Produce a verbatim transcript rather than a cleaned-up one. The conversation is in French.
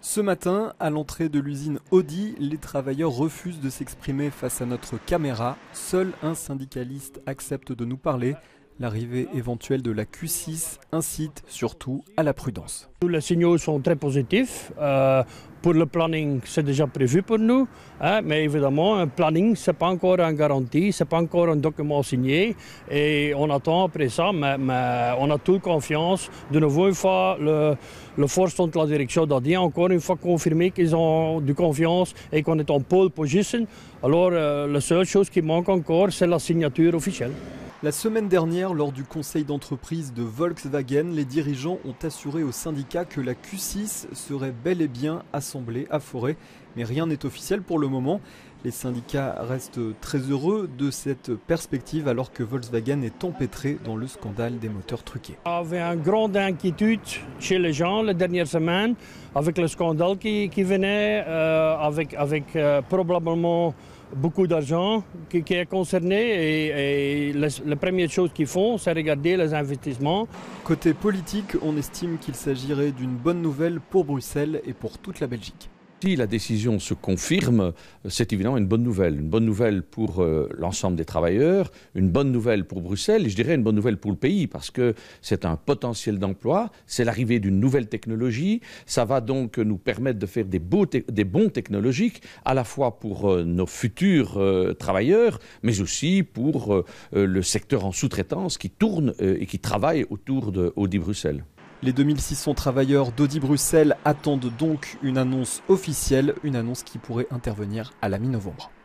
Ce matin, à l'entrée de l'usine Audi, les travailleurs refusent de s'exprimer face à notre caméra. Seul un syndicaliste accepte de nous parler. L'arrivée éventuelle de la Q six incite surtout à la prudence. Tous les signaux sont très positifs. Euh, pour le planning, c'est déjà prévu pour nous. Hein, mais évidemment, un planning, ce n'est pas encore une garantie, ce n'est pas encore un document signé. Et on attend après ça, mais, mais on a toute confiance. De nouveau, une fois, le, le force de la direction d'Audi a encore une fois confirmé qu'ils ont de confiance et qu'on est en pole position. Alors, euh, la seule chose qui manque encore, c'est la signature officielle. La semaine dernière, lors du conseil d'entreprise de Volkswagen, les dirigeants ont assuré aux syndicats que la Q six serait bel et bien assemblée à Forêt. Mais rien n'est officiel pour le moment. Les syndicats restent très heureux de cette perspective alors que Volkswagen est empêtré dans le scandale des moteurs truqués. Il y avait une grande inquiétude chez les gens les dernières semaines avec le scandale qui, qui venait, euh, avec, avec euh, probablement beaucoup d'argent qui, qui est concerné et, et les, les premières choses qu'ils font, c'est regarder les investissements. Côté politique, on estime qu'il s'agirait d'une bonne nouvelle pour Bruxelles et pour toute la Belgique. Si la décision se confirme, c'est évidemment une bonne nouvelle. Une bonne nouvelle pour euh, l'ensemble des travailleurs, une bonne nouvelle pour Bruxelles et je dirais une bonne nouvelle pour le pays parce que c'est un potentiel d'emploi, c'est l'arrivée d'une nouvelle technologie. Ça va donc nous permettre de faire des, beaux des bons technologiques à la fois pour euh, nos futurs euh, travailleurs, mais aussi pour euh, le secteur en sous-traitance qui tourne euh, et qui travaille autour de Audi Bruxelles. Les deux mille six cents travailleurs d'Audi Bruxelles attendent donc une annonce officielle, une annonce qui pourrait intervenir à la mi-novembre.